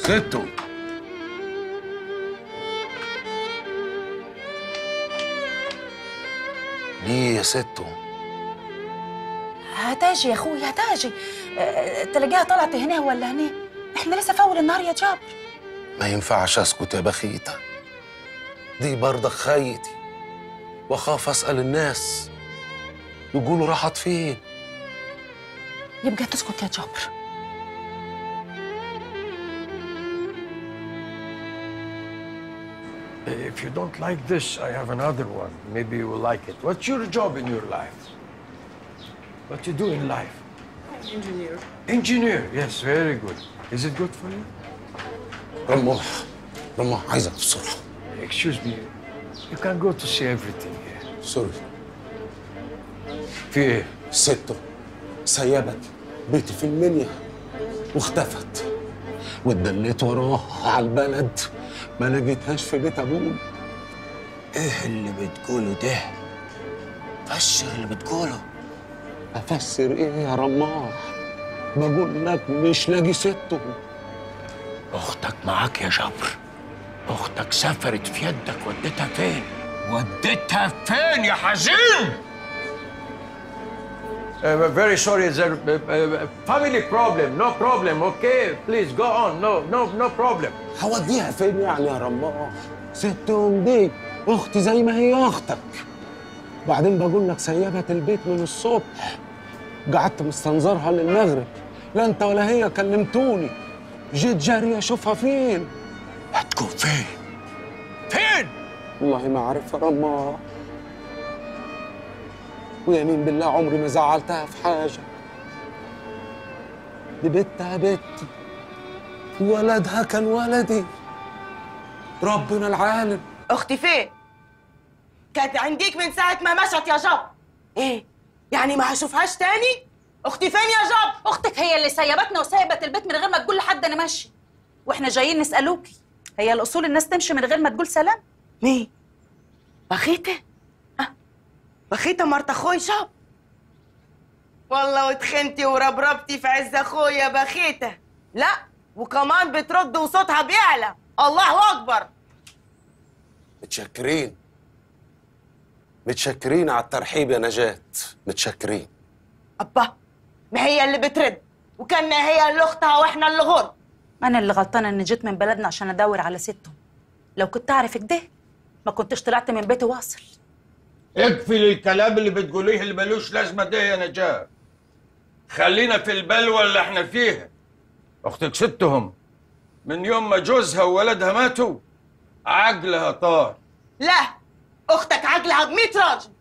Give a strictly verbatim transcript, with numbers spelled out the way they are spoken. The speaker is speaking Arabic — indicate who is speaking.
Speaker 1: ستو ليه يا ستو؟
Speaker 2: هتاجي يا اخوي هتاجي. أه تلاقيها طلعت هنا ولا هنا؟ احنا لسه في اول النهار يا جابر.
Speaker 1: ما ينفعش اسكت يا بخيتة، دي برضك خيتي، واخاف اسال الناس يقولوا راحت فين.
Speaker 2: يبقى تسكت يا جابر.
Speaker 3: If you don't like this, I have another one. Maybe you will like it. What's your job in your life? What you do in life?
Speaker 4: Engineer.
Speaker 3: Engineer, yes, very good. Is it good for you?
Speaker 1: رموح رموح عايزك بسرعة.
Speaker 3: Excuse me, you can go to see everything here.
Speaker 1: سوري.
Speaker 3: في ايه؟
Speaker 1: ستو سيبت بيتي في المنيا واختفت، واتدليت وراها على البلد ما لقيتهاش في بيت ابوي.
Speaker 5: ايه اللي بتقوله ده؟ فسر اللي بتقوله.
Speaker 1: افسر ايه يا رماح؟ بقول لك مش لاقي ستو.
Speaker 3: اختك معاك يا جبر. اختك سافرت في يدك، وديتها فين؟ وديتها فين يا حزين؟ Uh, very sorry, it's a uh, family problem. No problem, okay? Please go on. No, no, no problem.
Speaker 1: هوديها فين يعني يا رماح؟ ستهم دي اختي زي ما هي اختك. بعدين بقول لك سيبت البيت من الصبح، قعدت مستنظرها للمغرب، لا انت ولا هي كلمتوني. جيت جاري اشوفها فين.
Speaker 3: هتكون فين؟ فين؟
Speaker 1: والله ما عارف يا رماح، ويمين بالله عمري ما زعلتها في حاجه. دي بنتها بنتي، ولدها كان ولدي، ربنا العالم.
Speaker 4: اختي فين؟ كانت عنديك من ساعة ما مشت يا جاب. ايه؟ يعني ما هشوفهاش تاني؟ اختي فين يا جاب؟
Speaker 2: اختك هي اللي سيبتنا وسيبت البيت من غير ما تقول لحد انا ماشي، واحنا جايين نسالوكي. هي الاصول الناس تمشي من غير ما تقول سلام؟
Speaker 4: مين؟ بخيتة؟ أه؟ بخيتة مرت اخوي جاب. والله واتخنتي وربربتي في عز اخويا بخيتة. لا وكمان بترد وصوتها بيعلى. الله اكبر.
Speaker 1: متشكرين متشكرين على الترحيب يا نجاة، متشكرين.
Speaker 4: أبا ما هي اللي بترد، وكان هي اللي اختها واحنا اللي غر.
Speaker 2: انا اللي غلطانه اني جيت من بلدنا عشان ادور على ستهم. لو كنت اعرف كده ما كنتش طلعت من بيتي واصل.
Speaker 3: اقفل الكلام اللي بتقوليه اللي ملوش لازمه ده يا نجاة. خلينا في البلوه اللي احنا فيها. اختك ستهم من يوم ما جوزها وولدها ماتوا عقلها طار.
Speaker 4: لا اختك عقلها بمية راجل.